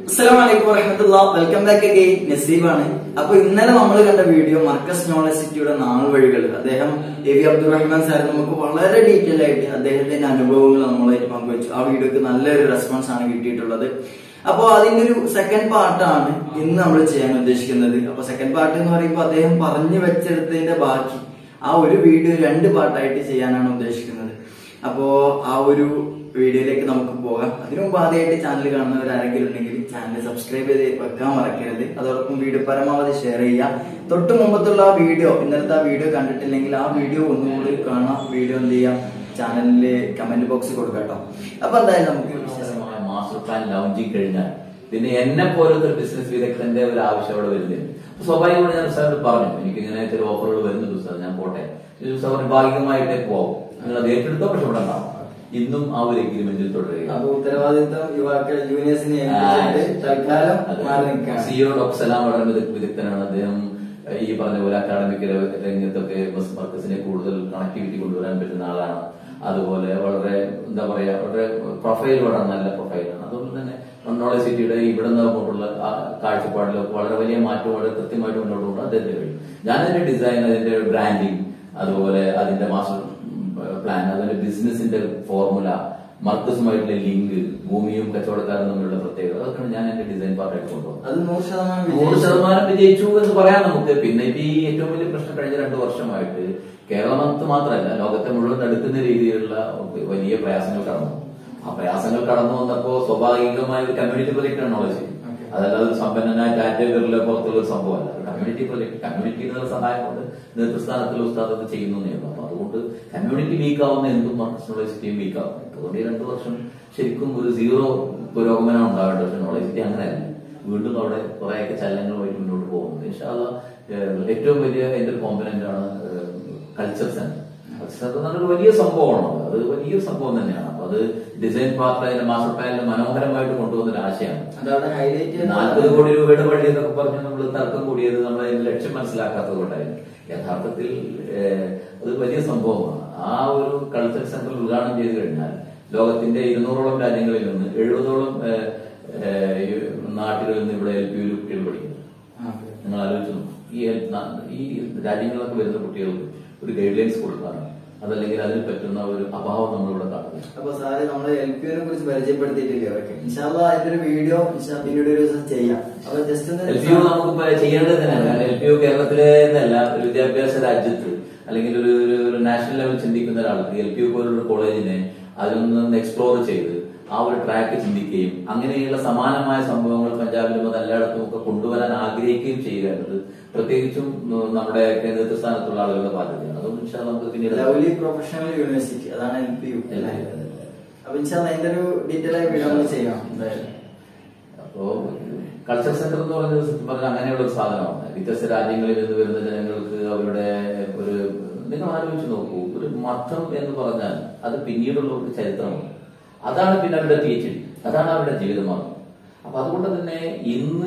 Assalamualaikum warahmatullah. Welcome back again. Naseeb ആണ്. അപ്പൊ ഇന്നലെ നമ്മൾ കണ്ട വീഡിയോ മർകസ് യൂണിവേഴ്സിറ്റിയുടെ നാൾ വഴികൾ അദ്ദേഹം അബ്ദുറഹ്മാൻ സാർ നമുക്ക് വളരെ ഡീറ്റെയിൽ ആയിട്ട് അദ്ദേഹത്തിന്റെ അനുഭവങ്ങൾ നമ്മളായിട്ട് പങ്കുവച്ചു. ആ വീഡിയോക്ക് നല്ലൊരു റെസ്പോൺസ് ആണ് കിട്ടിയിട്ടുള്ളത്. അപ്പൊ അതിന്റെ ഒരു സെക്കൻഡ് പാർട്ടാണ് ഇന്ന് നമ്മൾ ചെയ്യാൻ ഉദ്ദേശിക്കുന്നത്. അപ്പൊ സെക്കൻഡ് പാർട്ട് എന്ന് പറയുമ്പോൾ അദ്ദേഹം പറഞ്ഞു വെച്ചെടുത്തതിന്റെ ബാക്കി ആ ഒരു വീഡിയോ 2 പാർട്ടായിട്ട് ചെയ്യാനാണ് ഉദ്ദേശിക്കുന്നത്. അപ്പോ ആ ഒരു വീഡിയോയിലേക്ക് നമുക്ക് പോകാം. അതിനു മുമ്പ് ആദ്യമായിട്ട് ചാനൽ കാണുന്നവർ ആരെങ്കിലും ഉണ്ടെങ്കിൽ ചാനൽ സബ്സ്ക്രൈബ് ചെയ്ത് വെക്കാൻ മറക്കരുത്. അതോടൊപ്പം വീഡിയോ പരമാവധി ഷെയർ ചെയ്യുക. തൊട്ട് മുമ്പത്തുള്ള ആ വീഡിയോ, ഇന്നലത്തെ ആ വീഡിയോ കണ്ടിട്ടില്ലെങ്കിൽ ആ വീഡിയോ ഒന്നുകൂടി കാണാം. വീഡിയോ എന്ത് ചെയ്യാം, ചാനലില് കമന്റ് ബോക്സിൽ കൊടുക്കാം കേട്ടോ. അപ്പൊ എന്തായാലും നമുക്ക് മാസ്റ്റർ പ്ലാൻ ലോഞ്ചിങ് കഴിഞ്ഞാൽ പിന്നെ എന്നെ പോലത്തെ ഒരു ബിസിനസ് വിദഗ്ധന്റെ ഒരു ആവശ്യം അവിടെ വരുന്നില്ല. സ്വാഭാവികമായി ഞാൻ സാറിന് പറഞ്ഞു എനിക്ക് ഇങ്ങനെ ചില ഓഫറുകൾ വരുന്നുണ്ട് സാർ, ഞാൻ പോട്ടെ. സാറിന് ഭാഗികമായിട്ടേ പോകും, നിങ്ങൾ അത് ഏറ്റെടുത്തോ, പക്ഷെ ഇവിടെ ഉണ്ടാവും. ഇന്നും ആ ഒരു എഗ്രിമെന്റിൽ തുടരുക. ഉത്തരവാദിത്തം യുവാക്കൾ ജൂനിയേഴ്സിനെ സിഒ ഡോക്ടർ സലാം വളരെ വിദഗ്ധനാണ്. അദ്ദേഹം ഈ പറഞ്ഞ പോലെ അക്കാഡമിക് രംഗത്തൊക്കെ മർകസിനെ കൂടുതൽ കണക്ടിവിറ്റി കൊണ്ടുവരാൻ പറ്റുന്ന ആളാണ്. അതുപോലെ വളരെ എന്താ പറയാ, വളരെ പ്രൊഫൈൽ വളരെ നല്ല പ്രൊഫൈലാണ്. അതുകൊണ്ട് തന്നെ നോളജ് സിറ്റിയുടെ ഇവിടെ നിന്ന് അങ്ങോട്ടുള്ള കാഴ്ചപ്പാടിലൊക്കെ വളരെ വലിയ മാറ്റം വളരെ കൃത്യമായിട്ട് മുന്നോട്ട് കൊണ്ട് അദ്ദേഹത്തെ കഴിയും. ഞാനതിന്റെ ഡിസൈൻ, അതിന്റെ ബ്രാൻഡിങ്, അതുപോലെ അതിന്റെ മാസ്റ്റർ പ്ലാൻ, അതിന്റെ ബിസിനസിന്റെ ഫോർമുല, മർക്കസുമായിട്ടുള്ള ലിങ്ക്, ഭൂമിയും കച്ചവടക്കാരും തമ്മിലുള്ള പ്രത്യേകത, അതൊക്കെയാണ് ഞാൻ എന്റെ ഡിസൈൻ പാർട്ടായിട്ട് കൊണ്ടുപോകുന്നത്. അത് 100% വിജയിച്ചു എന്ന് പറയാം നമുക്ക്. പിന്നെ ഈ ഏറ്റവും വലിയ പ്രശ്നം കഴിഞ്ഞ 2 വർഷമായിട്ട് കേരളത്ത് മാത്രമല്ല ലോകത്തെ മുഴുവൻ എടുക്കുന്ന രീതിയിലുള്ള വലിയ പ്രയാസങ്ങൾ കടന്നു. ആ പ്രയാസങ്ങൾ കടന്നു വന്നപ്പോ സ്വാഭാവികമായ ഒരു കമ്മ്യൂണിറ്റി പ്രൊജക്ട് ആണ് നോളജ്. അതല്ലാതെ സമ്പന്നനായ ടാറ്റ പേരിലെ പുറത്തുള്ള ഒരു സംഭവമല്ല. കമ്മ്യൂണിറ്റി പ്രൊജക്ട്, കമ്മ്യൂണിറ്റിയുടെ സഹായം കൊണ്ട് നേതൃസ്ഥാനത്തിൽ ഉസ്താദ് ചെയ്യുന്നു. അപ്പൊ അതുകൊണ്ട് കമ്മ്യൂണിറ്റി വീക്കാവുന്ന എന്തും മർകസ് യൂണിവേഴ്സിറ്റിയും വീക്കാവും. അതുകൊണ്ട് ഈ 2 വർഷം ശരിക്കും ഒരു 0 പുരോഗമനം ഉണ്ടാവേണ്ടത്. പക്ഷെ യൂണിവേഴ്സിറ്റി അങ്ങനെയല്ല, വീണ്ടും അവിടെ കുറെയൊക്കെ ചലനങ്ങളുമായിട്ട് മുന്നോട്ട് പോകുന്നത്. ഇൻഷാ അല്ലാഹ് ഏറ്റവും വലിയ എന്റെ ഒരു കോമ്പനന്റ് ആണ് കൾച്ചർ സെന്റർ. അതൊരു വലിയ സംഭവമാണ്. അത് വലിയൊരു സംഭവം തന്നെയാണ്. അപ്പൊ അത് ഡിസൈൻ പാർട്ട് അതിന്റെ മാസ്റ്റർ പ്ലാനിൽ മനോഹരമായിട്ട് കൊണ്ടുവന്ന ഒരു ആശയമാണ്. 40 കോടി രൂപയുടെ വഴി എന്നൊക്കെ പറഞ്ഞ് നമ്മൾ തർക്കം കൂടിയത് നമ്മൾ അതിന്റെ ലക്ഷ്യം മനസ്സിലാക്കാത്തത് കൊണ്ടായിരുന്നു. യഥാർത്ഥത്തിൽ അത് വലിയ സംഭവമാണ്. ആ ഒരു കൾച്ചർ സെന്റർ ഉദ്ഘാടനം ചെയ്ത് കഴിഞ്ഞാൽ ലോകത്തിന്റെ 200ഓളം രാജ്യങ്ങളിൽ നിന്ന് 70ഓളം നാട്ടിൽ നിന്ന് ഇവിടെ LP കുട്ടികൾ പഠിക്കുന്നു. നിങ്ങൾ ആലോചിച്ചു, ഈ രാജ്യങ്ങളിലൊക്കെ വരുന്ന കുട്ടികൾക്ക് ഒരു ഗൈഡ് ലൈൻസ് കൊടുക്കാണ്, അതല്ലെങ്കിൽ അതിന് പറ്റുന്ന ഒരു അഭാവം നമ്മളിവിടെ കാണുന്നു. അപ്പൊ സാറ് നമ്മള് LP കുറിച്ച് പരിചയപ്പെടുത്തിയിട്ടില്ലേ? അതിന്റെ ഒരു വീഡിയോ പിന്നീട് ഒരു ദിവസം ചെയ്യാം. അപ്പൊ ജസ്റ്റ് LP നമുക്ക് ചെയ്യേണ്ടത് തന്നെയാണ്. LP കേരളത്തിലെ എന്നല്ല, ഒരു വിദ്യാഭ്യാസ രാജ്യത്ത് അല്ലെങ്കിൽ ഒരു നാഷണൽ ലെവൽ ചിന്തിക്കുന്ന ഒരാൾക്ക് LP പോലുള്ള കോളേജിനെ അതിലൊന്ന് എക്സ്പ്ലോർ ചെയ്ത് ആ ഒരു ട്രാക്ക് ചിന്തിക്കുകയും അങ്ങനെയുള്ള സമാനമായ സംഭവങ്ങൾ പഞ്ചാബിലും അത് എല്ലായിടത്തും ഒക്കെ കൊണ്ടുവരാൻ ആഗ്രഹിക്കുകയും ചെയ്യേണ്ടത് പ്രത്യേകിച്ചും നമ്മുടെ നേതൃസ്ഥാനത്തുള്ള ആളുകളുടെ ബാധ്യതയാണ്. അതുകൊണ്ട് നമുക്ക് പിന്നീട് ലവ്ലി പ്രൊഫഷണൽ യൂണിവേഴ്സിറ്റി, അതാണ് LPU. അപ്പൊ അതിന്റെ ഒരു ഡീറ്റെയിൽ ആയി വീഡിയോ ചെയ്യാം എന്തായാലും. അപ്പോ കൾച്ചർ സെന്റർ എന്ന് പറഞ്ഞാൽ അങ്ങനെയുള്ള ഒരു സാധനമാണ്. വ്യത്യസ്ത രാജ്യങ്ങളിൽ നിന്ന് വരുന്ന ജനങ്ങൾക്ക് അവരുടെ ഒരു, നിങ്ങൾ ആലോചിച്ച് നോക്കൂ, ഒരു മതം എന്ന് പറഞ്ഞാൽ അത് പിന്നീടുള്ള ഒരു ചരിത്രമാണ്. അതാണ് പിന്നെ അവരുടെ PhD, അതാണ് അവരുടെ ജീവിതമാർഗം. അപ്പൊ അതുകൊണ്ട് തന്നെ ഇന്ന്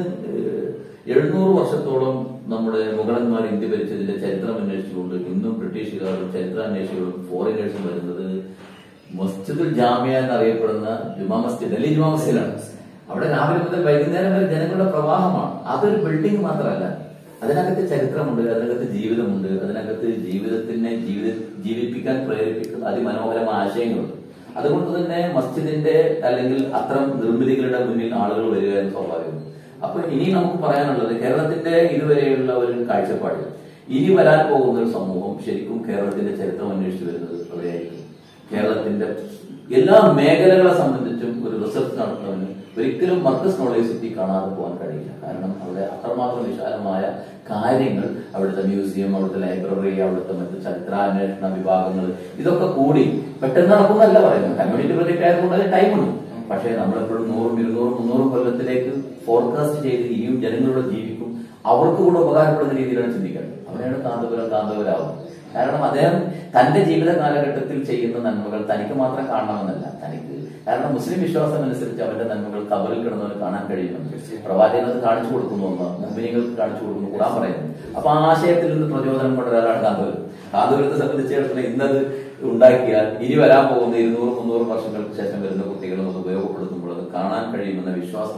700 വർഷത്തോളം നമ്മുടെ മുഗളന്മാർ ഇന്ത്യ ഭരിച്ചതിന്റെ ചരിത്രം അന്വേഷിച്ചുകൊണ്ട് ഇന്നും ബ്രിട്ടീഷുകാരും ചരിത്രാന്വേഷികളും ഫോറിനേഴ്സും വരുന്നത് മസ്ജിദുൽ ജാമിയ എന്നറിയപ്പെടുന്ന ജുമാ മസ്ജിദ്, ഡൽഹി ജുമാ മസ്ജിദിലാണ്. അവിടെ രാവിലെ മുതൽ വൈകുന്നേരം വരെ ജനങ്ങളുടെ പ്രവാഹമാണ്. അതൊരു ബിൽഡിംഗ് മാത്രമല്ല, അതിനകത്ത് ചരിത്രമുണ്ട്, അതിനകത്ത് ജീവിതമുണ്ട്, അതിനകത്ത് ജീവിതത്തിനെ ജീവിപ്പിക്കാൻ പ്രേരിപ്പിക്കുന്ന അതിമനോഹരമായ ആശയങ്ങളുണ്ട്. അതുകൊണ്ട് തന്നെ മസ്ജിദിന്റെ അല്ലെങ്കിൽ അത്തരം നിർമ്മിതികളുടെ മുന്നിൽ ആളുകൾ വരിക എന്ന് സ്വാഭാവികം. അപ്പൊ ഇനി നമുക്ക് പറയാനുള്ളത് കേരളത്തിന്റെ ഇതുവരെയുള്ള ഒരു കാഴ്ചപ്പാട്, ഇനി വരാൻ പോകുന്ന ഒരു സമൂഹം ശരിക്കും കേരളത്തിന്റെ ചരിത്രം അന്വേഷിച്ചു വരുന്നത് അവിടെയായിരിക്കും. കേരളത്തിന്റെ എല്ലാ മേഖലകളെ സംബന്ധിച്ചും ഒരു റിസർച്ച് നടത്തുന്നതിന് ഒരിക്കലും മർകസ് യൂണിവേഴ്സിറ്റി കാണാതെ പോകാൻ കഴിയില്ല. കാരണം അവിടെ അത്രമാത്രം വിശാലമായ കാര്യങ്ങൾ, അവിടുത്തെ മ്യൂസിയം, അവിടുത്തെ ലൈബ്രറി, അവിടുത്തെ മറ്റു ചരിത്രാന്വേഷണ വിഭാഗങ്ങൾ, ഇതൊക്കെ കൂടി പെട്ടെന്ന് നടക്കുന്നല്ല പറയുന്നത്. കമ്മ്യൂണിറ്റി പ്രൊജക്ട് ആയതുകൊണ്ട് അതിന് ടൈമുണ്ട്. പക്ഷേ നമ്മളെപ്പോഴും 100, 200, 300 കൊല്ലത്തിലേക്ക് ഫോർകാസ്റ്റ് ചെയ്ത് ഇനിയും ജനങ്ങളുടെ ജീവിക്കും, അവർക്ക് കൂടെ ഉപകാരപ്പെടുന്ന രീതിയിലാണ് ചിന്തിക്കേണ്ടത്. അവിടെയാണ് കാന്തപുരാവുന്നത്. കാരണം അദ്ദേഹം തന്റെ ജീവിത കാലഘട്ടത്തിൽ ചെയ്യുന്ന നന്മകൾ തനിക്ക് മാത്രം കാണണമെന്നല്ല, തനിക്ക് കാരണം മുസ്ലിം വിശ്വാസം അനുസരിച്ച് അവന്റെ നന്മകൾ കബറിൽ കിടന്നവന് കാണാൻ കഴിയുന്നുണ്ട്. പ്രവാചകനത് കാണിച്ചു കൊടുക്കുന്നു, മുഅ്മിനീങ്ങൾക്ക് കാണിച്ചു കൊടുക്കുന്നു, ഖുർആൻ പറയുന്നു. അപ്പൊ ആ ആശയത്തിൽ നിന്ന് പ്രചോദനം കൊണ്ട് ഒരാളാണ് കാന്തപുരം. കാന്തപുരത്തെ സംബന്ധിച്ചിടത്തോളം ഇന്നത് ഉണ്ടാക്കിയാൽ ഇനി വരാൻ പോകുന്ന 200-300 വർഷങ്ങൾക്ക് ശേഷം വരുന്ന കുട്ടികളും അത് ഉപയോഗപ്പെടുത്തുമ്പോൾ അത് കാണാൻ കഴിയുമെന്ന വിശ്വാസമാണ്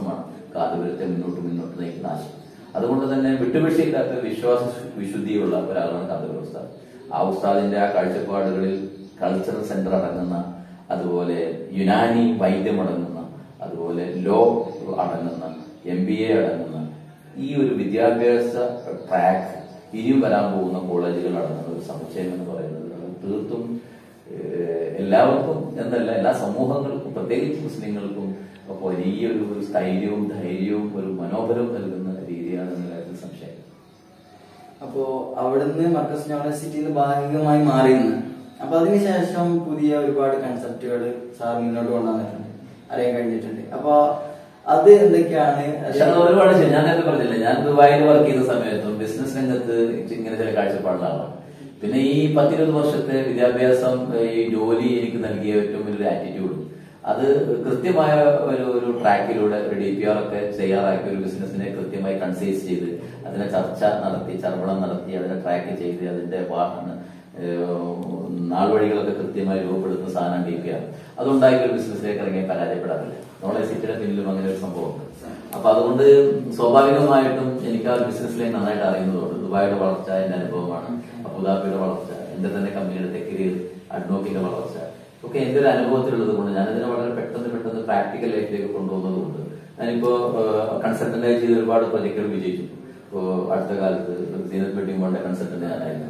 കാതുവരത്തെ മുന്നോട്ട് നയിക്കുന്ന ആശയം. അതുകൊണ്ട് തന്നെ വിട്ടുവീഴ്ചയില്ലാത്ത വിശ്വാസ വിശുദ്ധിയുള്ള ഒരാളാണ് കാന്തപുരം ഉസ്താദ്. ആ ഉസ്താദിന്റെ ആ കാഴ്ചപ്പാടുകളിൽ കൾച്ചറൽ സെന്റർ അടങ്ങുന്ന, അതുപോലെ യുനാനി വൈദ്യം അടങ്ങുന്ന, അതുപോലെ ലോ അടങ്ങുന്ന, MBA അടങ്ങുന്ന ഈ ഒരു വിദ്യാഭ്യാസ ട്രാക്ക് ഇനിയും വരാൻ പോകുന്ന കോളേജുകൾ അടങ്ങുന്ന ഒരു സമുച്ചയം എന്ന് പറയുന്നത് തീർത്തും എല്ലാവർക്കും എന്നല്ല, എല്ലാ സമൂഹങ്ങൾക്കും, പ്രത്യേകിച്ച് മുസ്ലിങ്ങൾക്കും വലിയൊരു സ്ഥൈര്യവും ധൈര്യവും ഒരു മനോബലവും നൽകുന്ന രീതിയാണ് എന്ന കാര്യത്തിൽ സംശയം. അപ്പോ അവിടുന്ന് മർകസ് യൂണിവേഴ്സിറ്റിയിൽ ഭാഗികമായി മാറിയിരുന്നു. അപ്പൊ അതിനുശേഷം പുതിയ ഒരുപാട് കൺസെപ്റ്റുകൾ സാർ മുന്നോട്ട് കൊണ്ടുവന്നിട്ടുണ്ട്, അറിയാൻ കഴിഞ്ഞിട്ടുണ്ട്. അപ്പൊ അത് എന്തൊക്കെയാണ്? ഒരുപാട് ഞാൻ നേരത്തെ പറഞ്ഞില്ല, ഞാൻ ദുബായിൽ വർക്ക് ചെയ്യുന്ന സമയത്തും ബിസിനസ് രംഗത്ത് ഇങ്ങനെ ചില കാഴ്ചപ്പാടുകളാണ്. പിന്നെ ഈ 10-20 വർഷത്തെ വിദ്യാഭ്യാസം, ഈ ജോലി എനിക്ക് നൽകിയ ഏറ്റവും വലിയൊരു ആറ്റിറ്റ്യൂഡ്, അത് കൃത്യമായ ഒരു ട്രാക്കിലൂടെ ഒരു DPR ഒക്കെ തയ്യാറാക്കി ഒരു ബിസിനസിനെ കൃത്യമായി കൺസൈസ് ചെയ്ത് അതിനെ ചർച്ച നടത്തി, ചർവണം നടത്തി, അതിനെ ട്രാക്ക് ചെയ്ത് അതിന്റെ നാൾവഴികളൊക്കെ കൃത്യമായി രൂപപ്പെടുത്തുന്ന സാധനം DPR. അതുണ്ടാക്കി ഒരു ബിസിനസ്സിലേക്ക് ഇറങ്ങി പരാജയപ്പെടാറില്ല. നോളജ് സിറ്റിയുടെ പിന്നിലും അങ്ങനെ ഒരു സംഭവമുണ്ട്. അപ്പൊ അതുകൊണ്ട് സ്വാഭാവികമായിട്ടും എനിക്ക് ആ ബിസിനസ്സിലേക്ക് നന്നായിട്ട് അറിയുന്നതുകൊണ്ട് ദുബായിയുടെ വളർച്ച എന്റെ അനുഭവമാണ്, അബുദാബിയുടെ വളർച്ച, എന്റെ തന്നെ കമ്പനിയുടെ ടെക്നിക്കൽ അഡ്നോക്കിന്റെ വളർച്ച ഒക്കെ എന്റെ ഒരു അനുഭവത്തിലുള്ളത് കൊണ്ട് ഞാനതിനെ വളരെ പെട്ടെന്ന് പ്രാക്ടിക്കൽ ലൈഫിലേക്ക് കൊണ്ടുപോകുന്നതുകൊണ്ട് ഞാനിപ്പോ കൺസൾട്ടന്റായി ചെയ്ത് ഒരുപാട് പ്രൊജക്ടുകൾ വിജയിച്ചു. ഇപ്പോ അടുത്ത കാലത്ത് സീനത്ത് വെഡിങ് ബോണ്ട് കൺസൾട്ടന്റ് ഞാനായിരുന്നു.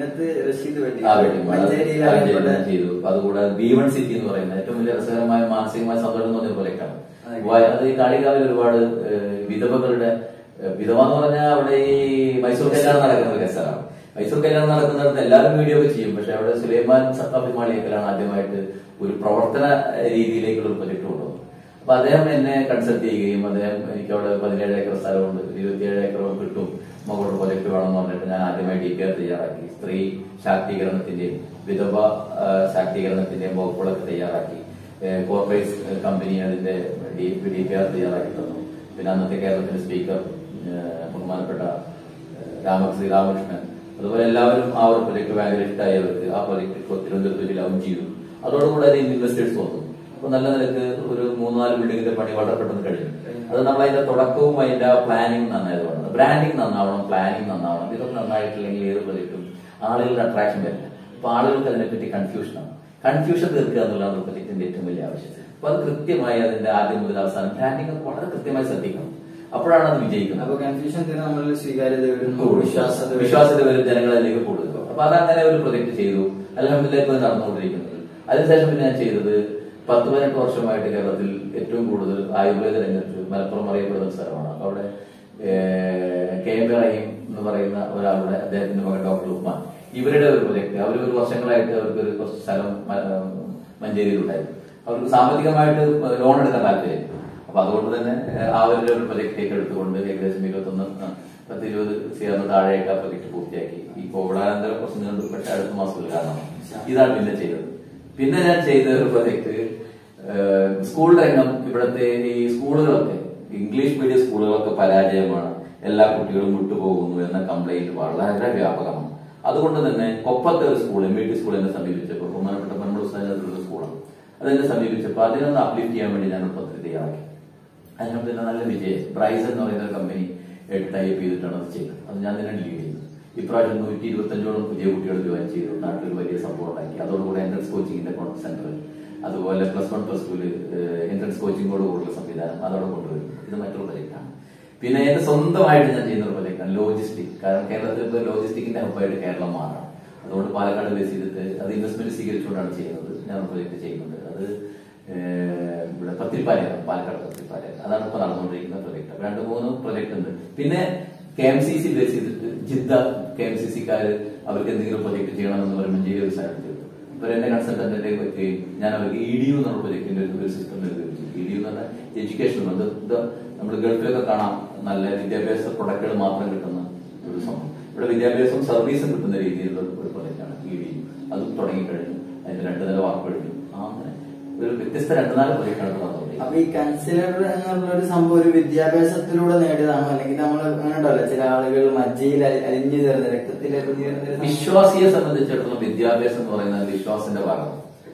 ചെയ്തു. അതുകൂടാതെ B1 സിറ്റി എന്ന് പറയുന്നത് ഏറ്റവും വലിയ രസകരമായ മാനസികമായ സന്തോഷം തോന്നിയ പ്രൊജക്റ്റാണ്. അത് ഈ കാളികാവിൽ ഒരുപാട് വിധവകളുടെ, വിധവ എന്ന് പറഞ്ഞാൽ അവിടെ ഈ മൈസൂർ കല്യാണം നടക്കുന്ന ഒരു കേസാണ്. മൈസൂർ കല്യാണം നടക്കുന്നിടത്ത് എല്ലാവരും വീഡിയോ ഒക്കെ ചെയ്യും. പക്ഷെ അവിടെ സുലൈമാൻ അഭിമാളിയേക്കലാണ് ആദ്യമായിട്ട് ഒരു പ്രവർത്തന രീതിയിലേക്കുള്ള ഒരു പ്രൊജക്ട് കൊണ്ടുവന്നത്. അപ്പൊ അദ്ദേഹം എന്നെ കൺസൾട്ട് ചെയ്യുകയും അദ്ദേഹം എനിക്ക് അവിടെ 17 ഏക്കർ സ്ഥലമുണ്ട്, 27 ഏക്കർ കിട്ടും, മകളുടെ പ്രൊജക്ട് വേണമെന്ന് പറഞ്ഞിട്ട് ഞാൻ ആദ്യമായി DPR തയ്യാറാക്കി. സ്ത്രീ ശാക്തീകരണത്തിന്റെയും വിധവ ശാക്തീകരണത്തിന്റെയും വകുപ്പുകളൊക്കെ തയ്യാറാക്കി. കോർപ്പറേറ്റ് കമ്പനി അതിന്റെ DPR തയ്യാറാക്കി തന്നു. പിന്നെ അന്നത്തെ കേരളത്തിന്റെ സ്പീക്കർ ബഹുമാനപ്പെട്ട രാമകൃഷ്ണൻ, അതുപോലെ എല്ലാവരും ആ ഒരു പ്രൊജക്ട് ഭയങ്കര ഇഷ്ടമായവർക്ക് ആ പ്രൊജക്ട് തിരുവനന്തപുരത്ത് ലോഞ്ച് ചെയ്തു. അതോടുകൂടി അതിന് ഇൻവെസ്റ്റേഴ്സ് വന്നു. അപ്പൊ നല്ല നിലക്ക് ഒരു 3-4 ബിൽഡിങ്ങിന്റെ പണി വളരെ പെട്ടെന്ന് കഴിഞ്ഞു. അത് നമ്മൾ അതിന്റെ തുടക്കവും അതിന്റെ പ്ലാനിങ് നന്നായതുകൊണ്ട്, ബ്രാൻഡിങ് നന്നാവണം, പ്ലാനിങ് നന്നാവണം. ഇതൊക്കെ നന്നായിട്ടില്ലെങ്കിൽ ഏത് പ്രൊജക്റ്റും ആളുകളുടെ അട്രാക്ഷൻ വരില്ല. അപ്പൊ ആളുകൾക്ക് അതിനെപ്പറ്റി കൺഫ്യൂഷനാണ്. കൺഫ്യൂഷൻ തീർക്കുക എന്നുള്ളതാണ് പ്രൊജക്ടിന്റെ ഏറ്റവും വലിയ ആവശ്യം. അപ്പൊ അത് കൃത്യമായി അതിന്റെ ആദ്യം മുതൽ അവസാനം ബ്രാൻഡിങ് വളരെ കൃത്യമായി ശ്രദ്ധിക്കണം. അപ്പോഴാണ് അത് വിജയിക്കുന്നത്. അപ്പൊ കൺഫ്യൂഷൻ നമ്മൾ സ്വീകാര്യത വരും, വിശ്വാസ്യത വരും, ജനങ്ങളിലേക്ക് കൊടുക്കുക. അപ്പൊ അതങ്ങനെ ഒരു പ്രൊജക്ട് ചെയ്തു. അൽഹംദുലില്ലാഹ് ഇപ്പൊ നടന്നുകൊണ്ടിരിക്കുന്നത്. അതിനുശേഷം പിന്നെ ഞാൻ ചെയ്തത് 10-18 വർഷമായിട്ട് കേരളത്തിൽ ഏറ്റവും കൂടുതൽ ആയുർവേദ രംഗത്ത് മലപ്പുറം അറിയപ്പെടുന്ന സ്ഥലമാണ്. അവിടെ KM റഹീം എന്ന് പറയുന്ന ഒരാളുടെ, അദ്ദേഹത്തിന്റെ മകൻ ഡോക്ടർ ഉസ്മാൻ, ഇവരുടെ ഒരു പ്രൊജക്ട്, അവർ ഒരു വർഷങ്ങളായിട്ട് അവർക്ക് ഒരു കുറച്ച് സ്ഥലം മഞ്ചേരിയിലുണ്ടായിരുന്നു. അവർക്ക് സാമ്പത്തികമായിട്ട് ലോൺ എടുക്കാൻ താല്പര്യം. അപ്പൊ അതുകൊണ്ട് തന്നെ അവരുടെ ഒരു പ്രൊജക്ടേക്ക് എടുത്തുകൊണ്ട് ഏകദേശം 10-20 CR താഴേക്ക് ആ പ്രൊജക്ട് പൂർത്തിയാക്കി. ഈ കോവിഡാനന്തര കുറച്ച് നീണ്ടു, പക്ഷെ അടുത്ത മാസത്തിൽ കാരണം ഇതാണ് പിന്നെ ചെയ്തത്. പിന്നെ ഞാൻ ചെയ്ത ഒരു പ്രൊജക്ട് സ്കൂൾ രംഗം. ഇവിടുത്തെ ഈ സ്കൂളുകളൊക്കെ, ഇംഗ്ലീഷ് മീഡിയം സ്കൂളുകളൊക്കെ പരാജയമാണ്, എല്ലാ കുട്ടികളും വിട്ടുപോകുന്നു എന്ന കംപ്ലൈന്റ് വളരെ വ്യാപകമാണ്. അതുകൊണ്ട് തന്നെ കൊപ്പത്തെ ഒരു സ്കൂൾ, MIT സ്കൂൾ എന്നെ സമീപിച്ചപ്പോൾ, ബഹുമാനപ്പെട്ട നമ്മുടെ ഉസ്താദിനുള്ള സ്കൂളാണ്, അതെന്നെ സമീപിച്ചപ്പോൾ അതിനൊന്ന് അപ്ലിഫ്റ്റ് ചെയ്യാൻ വേണ്ടി ഞാൻ ഒരു പദ്ധതി തയ്യാറാക്കി. അതിനകത്ത് തന്നെ നല്ല വിജയം. ബ്രൈസ് എന്ന് പറയുന്ന കമ്പനി ടൈപ്പ് ചെയ്തിട്ടാണ് അത് ചെയ്തത്. അത് ഞാൻ തന്നെ ലീഡ് ചെയ്തു. ഇപ്രാവശ്യം 125ഓളം പുതിയ കുട്ടികൾ ജോയിൻ ചെയ്തു. നാട്ടിൽ വലിയ സംഭവം ഉണ്ടാക്കി. അതോടുകൂടെ എൻട്രൻസ് കോച്ചിങ്ങിന്റെ സെന്റർ, അതുപോലെ +1+2 എൻട്രൻസ് കോച്ചിങ്ങോട് കൂടുതൽ സംവിധാനം അതോടെ കൊണ്ടുവരും. ഇത് മറ്റൊരു പ്രൊജക്റ്റാണ്. പിന്നെ എന്റെ സ്വന്തമായിട്ട് ഞാൻ ചെയ്യുന്ന ഒരു പ്രൊജക്റ്റാണ് ലോജിസ്റ്റിക്. കാരണം കേരളത്തിൽ ഇപ്പോൾ ലോജിസ്റ്റിക്കിന്റെ ഹബ്ബായിട്ട് കേരളം മാറണം. അതുകൊണ്ട് പാലക്കാട് ബേസ് ചെയ്തിട്ട് അത് ഇൻവെസ്റ്റ്മെന്റ് സ്വീകരിച്ചുകൊണ്ടാണ് ചെയ്യുന്നത്. ഞാൻ പ്രൊജക്ട് ചെയ്യുന്നുണ്ട്. അത് ഇവിടെ പത്തിരിപ്പാലയാണ്, പാലക്കാട് പത്തിരിപ്പാലയാണ്. അതാണ് ഇപ്പൊ നടന്നുകൊണ്ടിരിക്കുന്ന പ്രൊജക്ട്. 2-3 പ്രൊജക്ട് ഉണ്ട്. പിന്നെ KMCC ബേസ് ചെയ്തിട്ട് ജിദ്ദ KMCCക്കാര് അവർക്ക് എന്തെങ്കിലും പ്രൊജക്ട് ചെയ്യണമെന്ന് പറയുമ്പോൾ മഞ്ചേരി ഒരു സ്ഥലം ചെയ്തു. ഇപ്പൊ എന്റെ കൺസൾട്ടന്റിന്റെ വെക്കുകയും ഞാൻ അവർക്ക് EDU എന്നുള്ള പ്രൊജക്ടിന്റെ ഒരു സിസ്റ്റം നൽകുകയും ചെയ്തു. EDU എന്ന് പറഞ്ഞാൽ എഡ്യൂക്കേഷൻ. നമ്മൾ ഗൾഫിലൊക്കെ കാണാം, നല്ല വിദ്യാഭ്യാസ പ്രൊഡക്റ്റുകൾ മാത്രം കിട്ടുന്ന ഒരു സംഭവം. ഇവിടെ വിദ്യാഭ്യാസവും സർവീസും കിട്ടുന്ന രീതിയിലുള്ള ഒരു പ്രൊജക്റ്റാണ് EDU. അതും തുടങ്ങിക്കഴിഞ്ഞു. അതിന്റെ 2 നില വാക്ക് കഴിഞ്ഞു. അങ്ങനെ ഒരു വ്യത്യസ്ത 2-4 പ്രൊജക്റ്റാണ് നടന്നുകൊണ്ടിരിക്കുന്നത്. അപ്പൊ ഈ കൺസിലർ എന്നുള്ള ഒരു സംഭവം ഒരു വിദ്യാഭ്യാസത്തിലൂടെ നേടിയതാണോ, അല്ലെങ്കിൽ നമ്മൾ അങ്ങനെ ഉണ്ടല്ലോ ചില ആളുകൾ മജ്ജയിൽ അലിഞ്ഞു ചേർന്ന് രക്തത്തിൽ വിശ്വാസിയെ സംബന്ധിച്ചിടത്തോളം വിദ്യാഭ്യാസം എന്ന് പറയുന്നത് വിശ്വാസത്തിന്റെ ഭാഗമാണ്.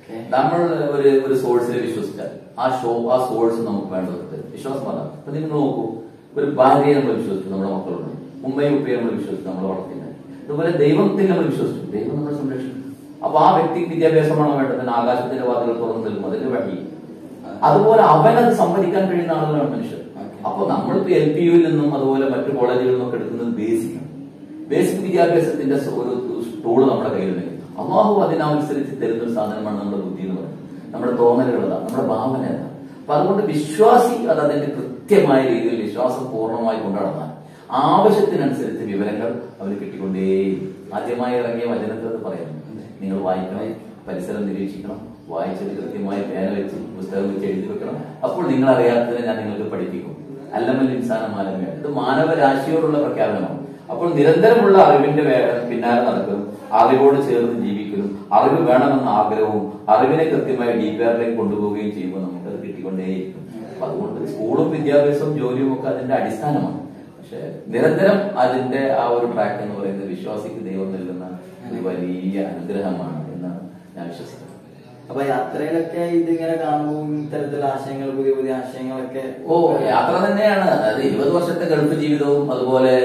നമ്മൾ ഒരു സോഴ്സിനെ വിശ്വസിച്ചാൽ ആ സോഴ്സ് നമുക്ക് വേണ്ടത് വിശ്വാസം അതാണ്. അപ്പൊ നിങ്ങൾ നോക്കൂ, ഒരു ഭാര്യയെ നമ്മൾ വിശ്വസിച്ചു, നമ്മുടെ മക്കളുണ്ട്. ഉമ്മയും ഉപ്പയും നമ്മൾ വിശ്വസിച്ചു, നമ്മൾ വളർത്തുന്നത്. അതുപോലെ ദൈവത്തിൽ നമ്മൾ വിശ്വസിച്ചു, ദൈവം നമ്മളെ സംരക്ഷിക്കും. അപ്പൊ ആ വ്യക്തിക്ക് വിദ്യാഭ്യാസമാണ് വേണ്ടത്. ആകാശത്തിന്റെ വാതിൽ തുറന്നു നൽകും, അതിന് വഴി. അതുപോലെ അവനത് സമ്മതിക്കാൻ കഴിയുന്ന ആളുകളാണ് മനുഷ്യർ. അപ്പൊ നമ്മളിപ്പോ LPU നിന്നും അതുപോലെ മറ്റു കോളേജുകളിൽ നിന്നൊക്കെ എടുക്കുന്നത് ബേസിക് വിദ്യാഭ്യാസത്തിന്റെ ഒരു ടൂള് നമ്മുടെ കയ്യിലുണ്ടെങ്കിൽ അള്ളാഹു അതിനനുസരിച്ച് തരുന്ന ഒരു സാധനമാണ് നമ്മുടെ ബുദ്ധി എന്ന് പറയുന്നത്. നമ്മുടെ തോന്നലുകളതാണ്, നമ്മുടെ ഭാവന ഏതാണ്. അപ്പൊ അതുകൊണ്ട് വിശ്വാസി അത് അതിന്റെ കൃത്യമായ രീതിയിൽ വിശ്വാസം പൂർണ്ണമായി കൊണ്ടുനടന്നാൽ ആവശ്യത്തിനനുസരിച്ച് വിവരങ്ങൾ അവന് കിട്ടിക്കൊണ്ടേയിരിക്കും. ആദ്യമായി ഇറങ്ങിയ വചനത്തിൽ പറയുന്നു, നിങ്ങൾ വായിക്കണം, പരിസരം നിരീക്ഷിക്കണം, വായിച്ചത് കൃത്യമായി പേന വെച്ച് പുസ്തകം വെച്ച് എഴുതി വെക്കണം. അപ്പോൾ നിങ്ങൾ അറിയാത്തതിനെ ഞാൻ നിങ്ങൾക്ക് പഠിപ്പിക്കും. അല്ലമൽ ഇൻസാനമാലമേ, ഇത് മാനവരാശിയോടുള്ള പ്രഖ്യാപനമാണ്. അപ്പോൾ നിരന്തരമുള്ള അറിവിന്റെ പിന്നാലെ നടക്കലും അറിവോട് ചേർന്ന് ജീവിക്കലും അറിവ് വേണമെന്ന ആഗ്രഹവും അറിവിനെ കൃത്യമായി ഡീപ്പറിലേക്ക് കൊണ്ടുപോവുകയും ചെയ്യുമ്പോൾ നമുക്കത് കിട്ടിക്കൊണ്ടേയിരിക്കും. അപ്പൊ അതുകൊണ്ട് സ്കൂളും വിദ്യാഭ്യാസവും ജോലിയും ഒക്കെ അതിന്റെ അടിസ്ഥാനമാണ്. പക്ഷെ നിരന്തരം അതിന്റെ ആ ഒരു ട്രാക്ക് എന്ന് പറയുന്നത് വിശ്വാസിക്ക് ദൈവം നൽകുന്ന ഒരു വലിയ അനുഗ്രഹമാണ് എന്നാണ് ഞാൻ വിശ്വസിക്കുന്നത്. അപ്പൊ യാത്രയിലൊക്കെ ഇതിങ്ങനെ കാണുമ്പോൾ ഇത്തരത്തിലുള്ള ആശയങ്ങൾ, പുതിയ ആശയങ്ങളൊക്കെ യാത്ര തന്നെയാണ്. അതായത് 20 വർഷത്തെ ഗൾഫ് ജീവിതവും അതുപോലെ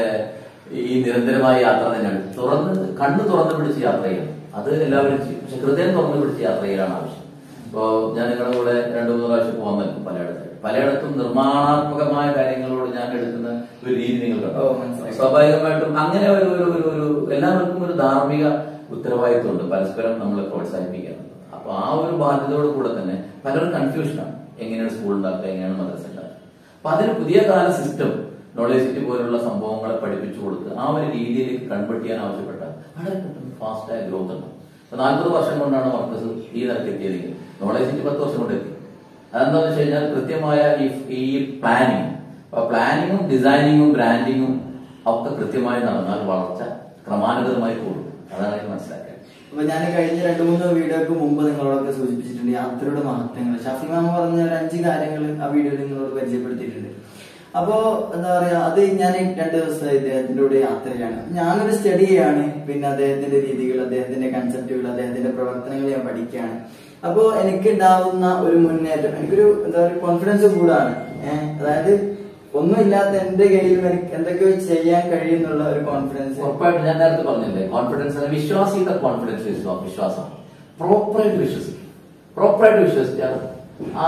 ഈ നിരന്തരമായ യാത്ര തന്നെയാണ്. കണ്ണ് തുറന്നു പിടിച്ച് യാത്ര ചെയ്യണം, അത് എല്ലാവരും ചെയ്യും. പക്ഷെ ഹൃദയം തുറന്നു പിടിച്ച് യാത്ര ചെയ്യലാണ് ആവശ്യം. ഇപ്പോ ഞാൻ നിങ്ങളുടെ കൂടെ 2-3 പ്രാവശ്യം പോകാൻ പറ്റും. പലയിടത്തും നിർമ്മാണാത്മകമായ കാര്യങ്ങളോട് ഞാൻ എടുക്കുന്ന ഒരു രീതി നിങ്ങൾ കണ്ടോ? സ്വാഭാവികമായിട്ടും അങ്ങനെ ഒരു എല്ലാവർക്കും ഒരു ധാർമ്മിക ഉത്തരവാദിത്വമുണ്ട്, പരസ്പരം നമ്മളെ പ്രോത്സാഹിപ്പിക്കണം. അപ്പൊ ആ ഒരു ബാധ്യതയോട് കൂടെ തന്നെ പലരും കൺഫ്യൂഷനാണ്, എങ്ങനെയാണ് സ്കൂൾ ഉണ്ടാക്കുക, എങ്ങനെയാണ് മദ്രസ ഉണ്ടാക്കുക. അപ്പൊ അതിന് പുതിയ കാല സിസ്റ്റം, നോളേജ് സിറ്റി പോലുള്ള സംഭവങ്ങളെ പഠിപ്പിച്ചു കൊടുത്ത് ആ ഒരു രീതിയിലേക്ക് കൺവേർട്ട് ചെയ്യാൻ ആവശ്യപ്പെട്ടാൽ വളരെ പെട്ടെന്ന് ഫാസ്റ്റായ ഗ്രോത്ത് ഉണ്ട്. 40 വർഷം കൊണ്ടാണ് മർകസ് ഈ നിരക്ക് എത്തിയതെങ്കിൽ നോളേജ് സിറ്റി 10 വർഷം കൊണ്ട് എത്തി. അതെന്താണെന്ന് വെച്ച് കഴിഞ്ഞാൽ കൃത്യമായ ഈ പ്ലാനിങ്ങും ഡിസൈനിങ്ങും ബ്രാൻഡിങ്ങും ഒക്കെ കൃത്യമായി നടന്നാൽ വളർച്ച ക്രമാനുഗതമായി കൂടും. അതാണ് എനിക്ക് മനസ്സിലാക്കുക. അപ്പൊ ഞാൻ കഴിഞ്ഞ 2-3 വീഡിയോക്ക് മുമ്പ് നിങ്ങളോടൊക്കെ സൂചിപ്പിച്ചിട്ടുണ്ട് യാത്രയുടെ മഹത്വങ്ങൾ. ഷാഫി മാമ പറഞ്ഞ ഒരു 5 കാര്യങ്ങൾ ആ വീഡിയോയിൽ നിങ്ങളോട് പരിചയപ്പെടുത്തിയിട്ടുണ്ട്. അപ്പോ എന്താ പറയാ, അത് ഞാൻ 2 ദിവസമായി അദ്ദേഹത്തിന്റെ കൂടെ യാത്രയാണ്. ഞാനൊരു സ്റ്റഡി ചെയ്യാണ്, പിന്നെ അദ്ദേഹത്തിന്റെ രീതികൾ, അദ്ദേഹത്തിന്റെ കൺസെപ്റ്റുകൾ, അദ്ദേഹത്തിന്റെ പ്രവർത്തനങ്ങൾ ഞാൻ പഠിക്കുകയാണ്. അപ്പോ എനിക്ക് ഉണ്ടാവുന്ന ഒരു മുന്നേറ്റം, എനിക്കൊരു എന്താ പറയുക കോൺഫിഡൻസ് കൂടാണ്. അതായത് ഒന്നുമില്ലാത്ത എന്റെ കയ്യിൽ എനിക്ക് എന്തൊക്കെയോ ചെയ്യാൻ കഴിയുന്നുള്ള ഒരു കോൺഫിഡൻസ്. ഉറപ്പായിട്ട് ഞാൻ നേരത്തെ പറഞ്ഞില്ലേ, കോൺഫിഡൻസ് വിശ്വാസിയുടെ കോൺഫിഡൻസ് വിശ്വാസം പ്രോപ്പറായിട്ട് വിശ്വസിച്ചാൽ ആ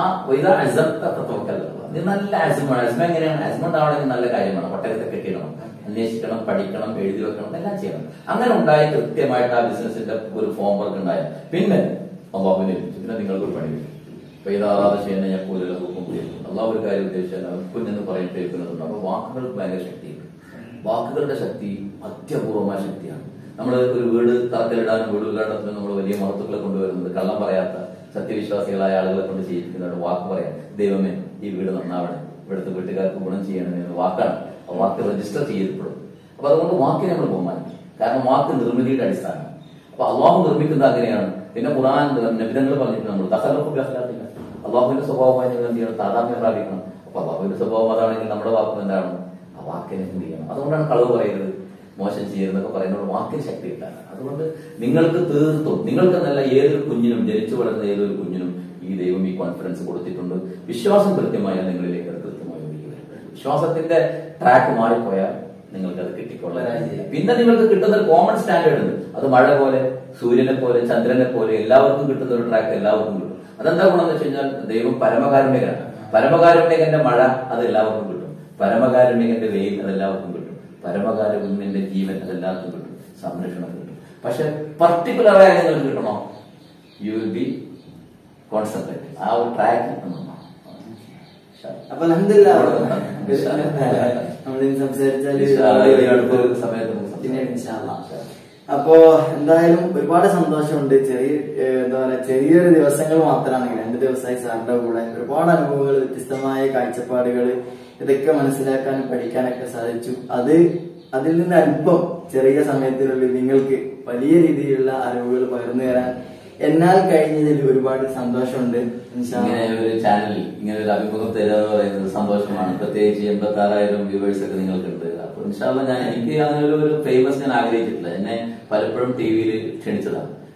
നല്ല അസ്മാണ്. അസ്മ എങ്ങനെയാണ്? അസ്മ ഉണ്ടാവണമെങ്കിൽ നല്ല കാര്യമാണ്. ഒട്ടകത്തെ കെട്ടിയിടണം, അന്വേഷിക്കണം, പഠിക്കണം, എഴുതി വെക്കണം, എല്ലാം ചെയ്യണം. അങ്ങനെ ഉണ്ടായി കൃത്യമായിട്ട് ആ ബിസിനസിന്റെ ഒരു ഫോം വർക്ക് ഉണ്ടായ പിന്നെ അള്ളാഹുവിനെ ലഭിച്ചു. പിന്നെ നിങ്ങൾക്ക് ഒരു പണി വരും. പെയ്താറാതെ ചെയ്യുന്ന ഞാൻ കൂടുതൽ ഹുക്കും ചെയ്യുന്നു. അള്ളാഹു ഒരു കാര്യം ഉദ്ദേശിച്ചാൽ കുഞ്ഞെന്ന് പറയാൻ കേൾക്കുന്നതുണ്ട്. അപ്പൊ വാക്കുകൾക്ക് ഭയങ്കര ശക്തിയുണ്ട്. വാക്കുകളുടെ ശക്തി അത്യപൂർവമായ ശക്തിയാണ്. നമ്മൾ ഒരു വീട് തറക്കലിടാനും വീട് ഉദ്ഘാടനത്തിനും നമ്മൾ വലിയ മഹത്വങ്ങളെ കൊണ്ടുവരുന്നത് കള്ളം പറയാത്ത സത്യവിശ്വാസികളായ ആളുകളെ കൊണ്ട് ചെയ്യിപ്പിക്കുന്നതാണ്. വാക്ക് പറയാം, ദൈവമേ ഈ വീട് നന്നാവണം, ഇവിടുത്തെ വീട്ടുകാർക്ക് ഗുണം ചെയ്യണം എന്ന വാക്കാണ്. ആ വാക്ക് രജിസ്റ്റർ ചെയ്യപ്പെടും. അപ്പൊ അതുകൊണ്ട് വാക്കിനെ നമ്മൾ ബഹുമാനിക്കും. കാരണം വാക്ക് നിർമ്മിതിയുടെ അടിസ്ഥാനം. അപ്പൊ അള്ളാഹു നിർമ്മിക്കുന്നത് അങ്ങനെയാണ്. പിന്നെ ഖുർആൻ നബിതങ്ങൾ പറഞ്ഞിട്ട് നമ്മൾ തഖല്ലഖുബിഅഖ്ലാഖില്ല, അള്ളാഹുവിന്റെ സ്വഭാവമായി നിങ്ങൾ എന്ത് ചെയ്യണം? താതാത്മ്യം പ്രാപിക്കണം. അപ്പൊ അള്ളാഹുവിന്റെ സ്വഭാവം അതാണെങ്കിൽ നമ്മുടെ വാക്ക് എന്താണ്? ആ വാക്കിനെ എന്ത് ചെയ്യണം? അതുകൊണ്ടാണ് കളവ് പറയുന്നത്, മോശം ചെയ്യുന്നതൊക്കെ പറയുന്നത് വാക്കിന് ശക്തി കിട്ടാൻ. അതുകൊണ്ട് നിങ്ങൾക്ക് തീർത്തും നിങ്ങൾക്കെന്നല്ല ഏതൊരു കുഞ്ഞിനും, ജനിച്ചു വളർന്ന ഏതൊരു കുഞ്ഞിനും ഈ ദൈവം ഈ കോൺഫിഡൻസ് കൊടുത്തിട്ടുണ്ട്. വിശ്വാസം കൃത്യമായാൽ നിങ്ങളിലേക്ക് അത് കൃത്യമായി ഒഴുകി വരും. വിശ്വാസത്തിന്റെ ട്രാക്ക് മാറിപ്പോയാൽ നിങ്ങൾക്ക് അത് കിട്ടിക്കൊള്ളാൻ. പിന്നെ നിങ്ങൾക്ക് കിട്ടുന്ന ഒരു കോമൺ സ്റ്റാൻഡേർഡ് ഉണ്ട്. അത് മഴ പോലെ, സൂര്യനെ പോലെ, ചന്ദ്രനെ പോലെ എല്ലാവർക്കും കിട്ടുന്ന ഒരു ട്രാക്ക് എല്ലാവർക്കും കിട്ടും. അതെന്താ ഗുണം എന്ന് വെച്ച് കഴിഞ്ഞാൽ ദൈവം പരമകാരുണ്യകനാണ്. പരമകാരുണ്യകന്റെ മഴ അത് എല്ലാവർക്കും കിട്ടും. പരമകാരുണ്യകന്റെ വെയിൽ അതെല്ലാവർക്കും കിട്ടും. പരമകാരുണ്യന്റെ ജീവൻ അതെല്ലാവർക്കും കിട്ടും. സംരക്ഷണം കിട്ടും. പക്ഷെ പർട്ടിക്കുലറായി നിങ്ങൾക്ക് കിട്ടണോ? You will be concentrate. ആ ഒരു ട്രാക്ക് അപ്പൊ നമ്മളിന്ന് സംസാരിച്ചാല് അപ്പോ എന്തായാലും ഒരുപാട് സന്തോഷമുണ്ട്. എന്താ പറയാ, ചെറിയൊരു ദിവസങ്ങൾ മാത്രമാണെങ്കിൽ 2 ദിവസമായി സാറിന്റെ കൂടെ ഒരുപാട് അനുഭവങ്ങൾ, വ്യത്യസ്തമായ കാഴ്ചപ്പാടുകൾ, ഇതൊക്കെ മനസ്സിലാക്കാനും പഠിക്കാനൊക്കെ സാധിച്ചു. അതിൽ നിന്ന് അല്പം ചെറിയ സമയത്തിനുള്ളിൽ നിങ്ങൾക്ക് വലിയ രീതിയിലുള്ള അറിവുകൾ പകർന്നു തരാൻ എന്നാൽ കഴിഞ്ഞതിൽ ഒരുപാട് സന്തോഷമുണ്ട്. ഇങ്ങനെ ഒരു ചാനലിൽ ഇങ്ങനെ ഒരു അഭിമുഖം തരിക എന്ന് പറയുന്നത് സന്തോഷമാണ്. പ്രത്യേകിച്ച് 86,000 വ്യൂവേഴ്സ് ഒക്കെ നിങ്ങൾക്കുണ്ട്. അപ്പൊ ഇൻഷാ അല്ലാഹ് എനിക്ക് അങ്ങനെ ഒരു ഫേമസ് ഞാൻ ആഗ്രഹിച്ചിട്ടില്ല. എന്നെ പലപ്പോഴും ടി വിയിൽ ക്ഷണിച്ചതാണ്.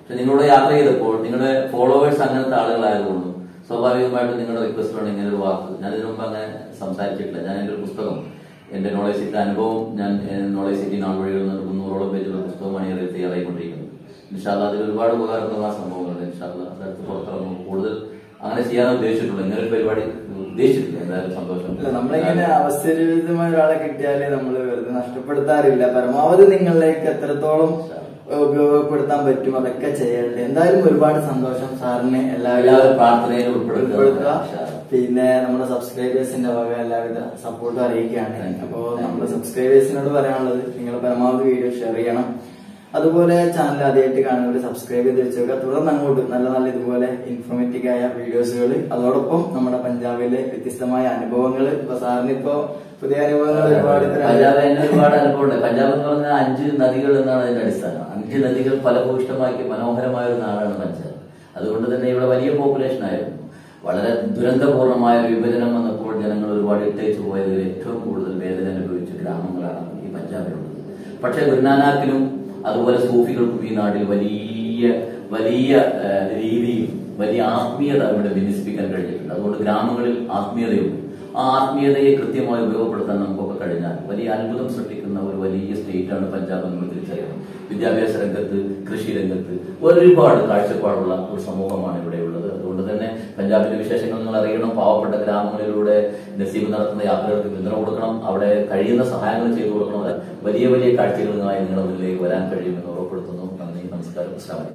പക്ഷെ നിങ്ങളോട് യാത്ര ചെയ്തപ്പോൾ നിങ്ങളുടെ ഫോളോവേഴ്സ് അങ്ങനത്തെ ആളുകളായതുകൊണ്ടും സ്വാഭാവികമായിട്ടും നിങ്ങളുടെ റിക്വസ്റ്റാണ് ഇങ്ങനെ ഒരു വാക്ക്. ഞാൻ ഇതിനു മുമ്പ് അങ്ങനെ സംസാരിച്ചിട്ടില്ല. ഞാൻ എൻ്റെ ഒരു പുസ്തകം, എന്റെ നോളേജ് സിറ്റി അനുഭവം, ഞാൻ നോളേജ് സിറ്റി നാൾവഴികൾ 300ഓളം പേജുള്ള പുസ്തകമാണ് ഞാൻ തയ്യാറായിക്കൊണ്ടിരിക്കുന്നത്. ഇൻഷാല്ലാ അതിൽ ഒരുപാട് ഉപകാരപ്രദമായ സംഭവങ്ങളുണ്ട്. ഇൻഷാല്ലാ അതടുത്ത് പുറത്തിറങ്ങും. കൂടുതൽ അങ്ങനെ ചെയ്യാൻ ഉദ്ദേശിച്ചിട്ടുള്ളൂ. ഇങ്ങനെ ഒരു പരിപാടി ഉദ്ദേശിച്ചിട്ടില്ല. എന്തായാലും സന്തോഷം. നമ്മളിങ്ങനെ അവസരമായ ഒരാളെ കിട്ടിയാല് നമ്മൾ വെറുതെ നഷ്ടപ്പെടുത്താറില്ല. പരമാവധി നിങ്ങളിലേക്ക് എത്രത്തോളം ഉപയോഗപ്പെടുത്താൻ പറ്റും അതൊക്കെ ചെയ്യണ്ടേ. എന്തായാലും ഒരുപാട് സന്തോഷം സാറിന് എല്ലാവരും പ്രാർത്ഥനയിൽ ഉൾപ്പെടുത്തുക. പിന്നെ നമ്മുടെ സബ്സ്ക്രൈബേഴ്സിന്റെ വക എല്ലാവിധ സപ്പോർട്ടും അറിയിക്കുകയാണ്. അപ്പോ നമ്മുടെ സബ്സ്ക്രൈബേഴ്സിനോട് പറയാനുള്ളത് നിങ്ങൾ പരമാവധി വീഡിയോ ഷെയർ ചെയ്യണം. അതുപോലെ ചാനൽ ആദ്യമായിട്ട് കാണുന്നവർ സബ്സ്ക്രൈബ് ചെയ്ത് വെച്ചേക്കുക. തുടർന്ന് അങ്ങോട്ട് നല്ല നല്ല ഇതുപോലെ ഇൻഫോർമേറ്റീവ് ആയ വീഡിയോസുകൾ, അതോടൊപ്പം നമ്മുടെ പഞ്ചാബിലെ വ്യത്യസ്തമായ അനുഭവങ്ങൾ. ഇപ്പൊ സാറിന് ഇപ്പോ പുതിയ അനുഭവങ്ങൾ ഒരുപാട് അനുഭവമുണ്ട്. പഞ്ചാബ് എന്ന് പറഞ്ഞാൽ 5 നദികൾ എന്നാണ് അതിന്റെ അടിസ്ഥാനം. 5 നദികൾ ഫലഭൂയിഷ്ടമാക്കി മനോഹരമായ ഒരു നാടാണ് പഞ്ചാബ്. അതുകൊണ്ട് തന്നെ ഇവിടെ വലിയ പോപ്പുലേഷൻ ആയിരുന്നു. വളരെ ദുരന്തപൂർണമായ വിഭജനം വന്നപ്പോൾ ജനങ്ങൾ ഒരുപാട് ഇട്ടേച്ചു പോയതിൽ ഏറ്റവും കൂടുതൽ വേദന അനുഭവിച്ച ഗ്രാമങ്ങളാണ് ഈ പഞ്ചാബിലുള്ളത്. പക്ഷെ ഗുരുനാനാക്കിനും അതുപോലെ സൂഫികൾക്കും ഈ നാട്ടിൽ വലിയ വലിയ രീതിയിൽ വലിയ ആത്മീയത ഇവിടെ വിന്യസിപ്പിക്കാൻ കഴിഞ്ഞിട്ടുണ്ട്. അതുകൊണ്ട് ഗ്രാമങ്ങളിൽ ആത്മീയതയുണ്ട്. ആ ആത്മീയതയെ കൃത്യമായി ഉപയോഗപ്പെടുത്താൻ നമുക്കൊക്കെ കഴിഞ്ഞാൽ വലിയ അത്ഭുതം സൃഷ്ടിക്കുന്ന ഒരു വലിയ സ്റ്റേറ്റാണ് പഞ്ചാബ് എന്ന് തിരിച്ചറിയണം. വിദ്യാഭ്യാസ രംഗത്ത്, കൃഷി രംഗത്ത് ഒരുപാട് കാഴ്ചപ്പാടുള്ള ഒരു സമൂഹമാണ് ഇവിടെ ഉള്ളത്. അതുകൊണ്ട് തന്നെ പഞ്ചാബിന്റെ വിശേഷങ്ങൾ നിങ്ങൾ അറിയണം. പാവപ്പെട്ട ഗ്രാമങ്ങളിലൂടെ നസീബ് നടത്തുന്ന യാത്രകൾക്ക് പിന്തുണ കൊടുക്കണം. അവിടെ കഴിയുന്ന സഹായങ്ങൾ ചെയ്തു കൊടുക്കണം. വലിയ വലിയ കാഴ്ചകളുമായി നിങ്ങളുടെ മുന്നിലേക്ക് വരാൻ കഴിയുമെന്ന് ഉറപ്പെടുത്തുന്നു. നന്ദി, നമസ്കാരം, അസ്സലാമു അലൈക്കും.